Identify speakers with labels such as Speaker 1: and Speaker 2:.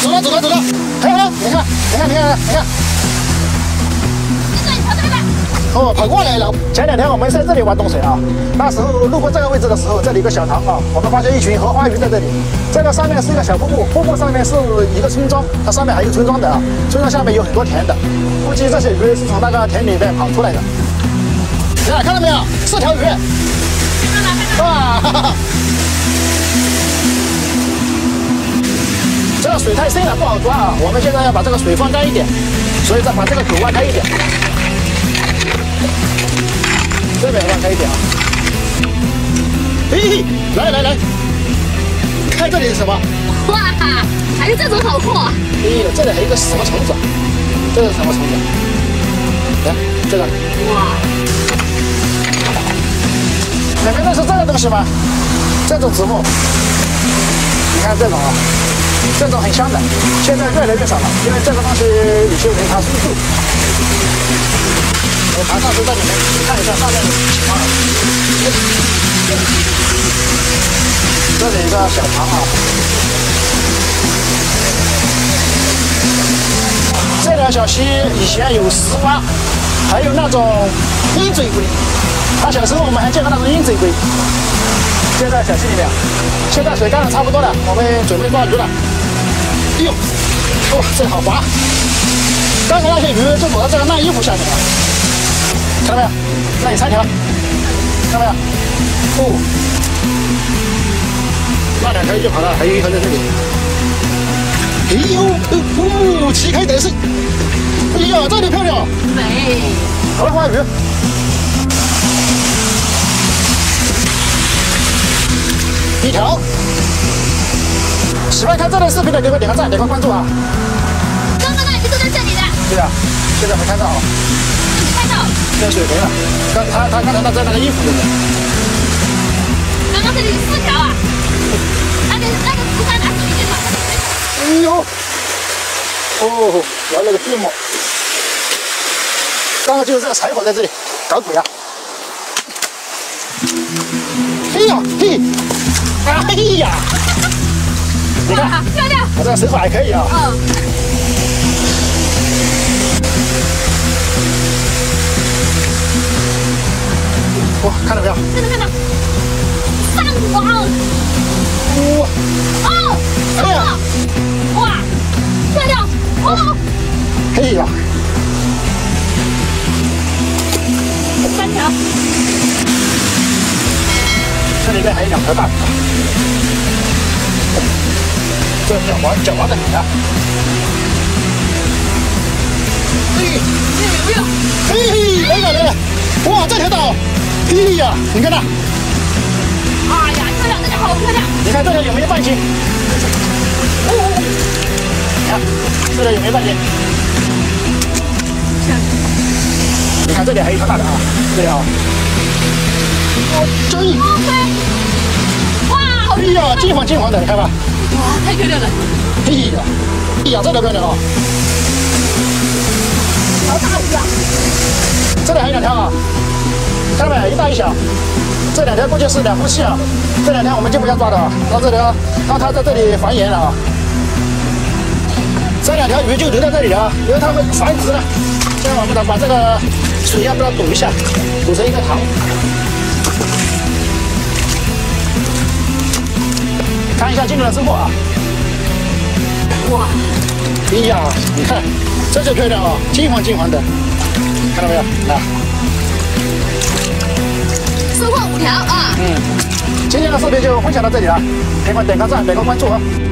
Speaker 1: 走了，走了，走了，还有呢，你看，你看，你看，你看。哦，跑过来了。前2天我们在这里玩冻水啊，那时候路过这个位置的时候，这里有个小塘啊，我们发现一群荷花鱼在这里。这个上面是一个小瀑布，瀑布上面是一个村庄，它上面还有村庄的啊。村庄下面有很多田的，估计这些鱼是从那个田里面跑出来的。你看，看到没有？4条鱼。哇！哈哈。这个水太深了，不好抓啊。我们现在要把这个水放干一点，所以再把这个口挖开一点。这边挖开一点啊！嘿，来来来，看这里是什么？
Speaker 2: 哇，还有这种好货！
Speaker 1: 哎呦，这里还有一个什么虫子？这是什么虫子？来，这个。哇！你们认识这个东西吗？这种植物，你看这种啊，这种很香的，现在越来越少了，因为这个东西有些人他收购。我爬上去这里面看一下上面的情况。这里一个小塘啊，这条小溪以前有石蛙，还有那种鹰嘴龟。小时候我们还见过那种鹰嘴龟。现在小溪里面，现在水干的差不多了，我们准备抓鱼了。哎呦，哦，这好滑！刚才那些鱼就躲在这个烂衣服下面了。看到没有？那有3条，看到没有？哦，那2条就跑了，还有1条在这里。哎呦，哦，旗开得胜！哎呀，这里漂亮！
Speaker 2: 美，
Speaker 1: 荷花鱼。1条。喜欢看这类视频的，给我点个赞，点个关注啊！
Speaker 2: 刚刚那鱼就在这里的。
Speaker 1: 对啊，现在没看到啊。
Speaker 2: 没看到。
Speaker 1: 这水没了，他刚才在那个衣服里面。
Speaker 2: 刚刚这里有4条啊，那个竹竿拿手一点嘛。
Speaker 1: 哎呦，哦，来了个巨蟒。刚刚就是这个柴火在这里搞鬼啊！哎呀，嘿，哎呀，你看，
Speaker 2: 漂亮，
Speaker 1: 我这个手法还可以啊。哇，看到没有？
Speaker 2: 看到，上网！
Speaker 1: 哇！
Speaker 2: 哦，上网！哇，漂亮！哦，
Speaker 1: 嘿呀
Speaker 2: ！3条。
Speaker 1: 这里面还有2条大鱼。这是脚王的鱼啊！嘿，
Speaker 2: 有没有？
Speaker 1: 嘿，来了！哇，这条大！嘿呀，你看它！
Speaker 2: 哎呀，漂亮，这条好漂亮！
Speaker 1: 你看这条有没有半斤？哦，你看这条有没有半斤？你看这里还有一条大的啊，这里啊。哦，真！
Speaker 2: 哇，好
Speaker 1: 哎呀，金黄的，你看吧。
Speaker 2: 哇，太漂亮了！
Speaker 1: 哎呀，这条漂亮啊！
Speaker 2: 好大鱼啊！
Speaker 1: 这里还有2条啊。看到没有？一大一小，这2条估计是2夫妻啊。这2天我们就不要抓的啊，到这里啊，让它在这里繁衍了啊。这2条鱼就留在这里了啊，留它们繁殖了。现在我们把这个水要不要堵一下，堵成一个塘。看一下今天的收获啊！哇，哎呀，你看，这就漂亮啊，金黄的，看到没有？啊。
Speaker 2: 收获5条啊！
Speaker 1: 今天的视频就分享到这里了，给我点个赞，点个关注啊！